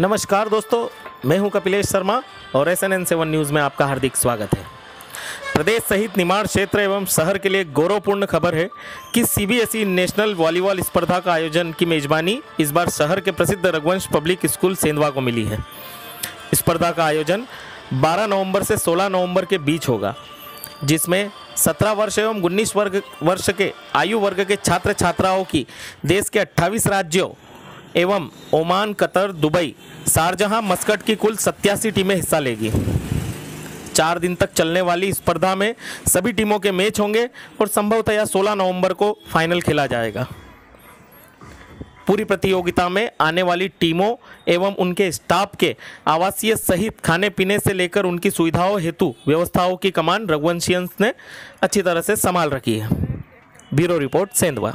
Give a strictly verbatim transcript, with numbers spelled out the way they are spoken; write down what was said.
नमस्कार दोस्तों, मैं हूं कपिलेश शर्मा और S N N seven news में आपका हार्दिक स्वागत है। प्रदेश सहित निमाड़ क्षेत्र एवं शहर के लिए गौरवपूर्ण खबर है कि C B S E national volleyball स्पर्धा का आयोजन की मेजबानी इस बार शहर के प्रसिद्ध रघुवंश पब्लिक स्कूल सेंधवा को मिली है। स्पर्धा का आयोजन बारह नवंबर से सोलह नवंबर के बीच होगा, जिसमें सत्रह वर्ष एवं उन्नीस वर्ग वर्ष के आयु वर्ग के छात्र छात्राओं की देश के अट्ठाईस राज्यों एवं Oman, Qatar, Dubai, Sharjah, Muscat की कुल सत्तासी टीमें हिस्सा लेगी। चार दिन तक चलने वाली स्पर्धा में सभी टीमों के मैच होंगे और संभवतः सोलह नवंबर को फाइनल खेला जाएगा। पूरी प्रतियोगिता में आने वाली टीमों एवं उनके स्टाफ के आवासीय सहित खाने पीने से लेकर उनकी सुविधाओं हेतु व्यवस्थाओं की कमान रघुवंशियंस ने अच्छी तरह से संभाल रखी है। Bureau report, Sendhwa.